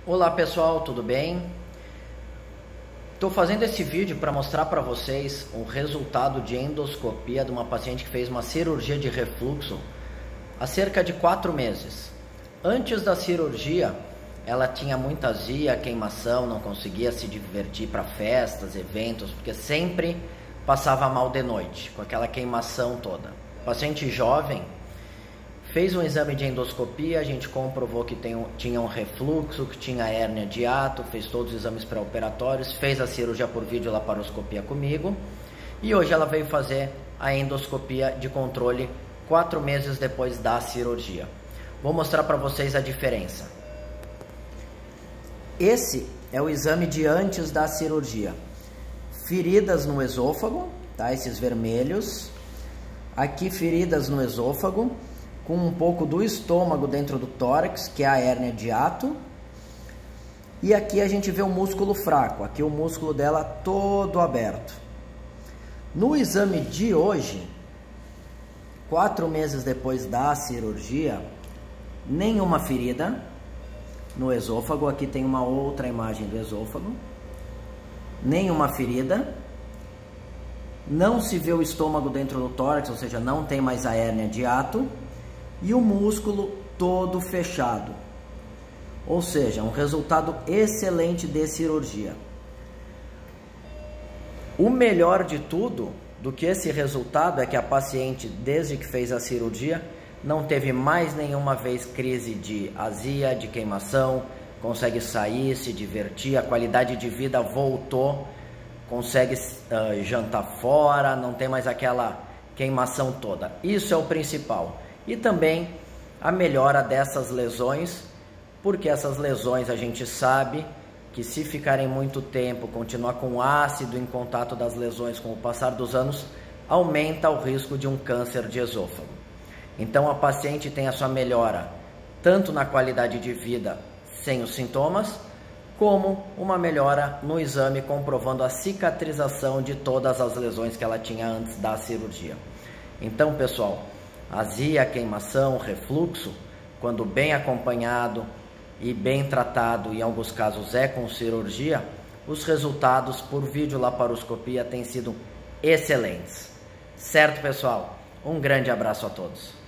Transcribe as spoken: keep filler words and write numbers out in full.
Olá pessoal, tudo bem? Estou fazendo esse vídeo para mostrar para vocês o resultado de endoscopia de uma paciente que fez uma cirurgia de refluxo há cerca de quatro meses. Antes da cirurgia, ela tinha muita azia, queimação, não conseguia se divertir para festas, eventos, porque sempre passava mal de noite, com aquela queimação toda. Paciente jovem, fez um exame de endoscopia, a gente comprovou que tem um, tinha um refluxo, que tinha hérnia de hiato, fez todos os exames pré-operatórios, fez a cirurgia por videolaparoscopia comigo e hoje ela veio fazer a endoscopia de controle quatro meses depois da cirurgia. Vou mostrar para vocês a diferença. Esse é o exame de antes da cirurgia. Feridas no esôfago, tá? Esses vermelhos. Aqui feridas no esôfago, com um pouco do estômago dentro do tórax, que é a hérnia de hiato. E aqui a gente vê o músculo fraco, aqui o músculo dela todo aberto. No exame de hoje, quatro meses depois da cirurgia, nenhuma ferida no esôfago, aqui tem uma outra imagem do esôfago, nenhuma ferida, não se vê o estômago dentro do tórax, ou seja, não tem mais a hérnia de hiato, e o músculo todo fechado, ou seja, um resultado excelente de cirurgia. O melhor de tudo do que esse resultado é que a paciente, desde que fez a cirurgia, não teve mais nenhuma vez crise de azia, de queimação, consegue sair, se divertir, a qualidade de vida voltou, consegue uh, jantar fora, não tem mais aquela queimação toda. Isso é o principal. E também a melhora dessas lesões, porque essas lesões a gente sabe que se ficarem muito tempo, continuar com ácido em contato das lesões com o passar dos anos, aumenta o risco de um câncer de esôfago. Então a paciente tem a sua melhora tanto na qualidade de vida sem os sintomas, como uma melhora no exame comprovando a cicatrização de todas as lesões que ela tinha antes da cirurgia. Então, pessoal, azia, queimação, refluxo, quando bem acompanhado e bem tratado, e em alguns casos é com cirurgia, os resultados por videolaparoscopia têm sido excelentes. Certo, pessoal? Um grande abraço a todos.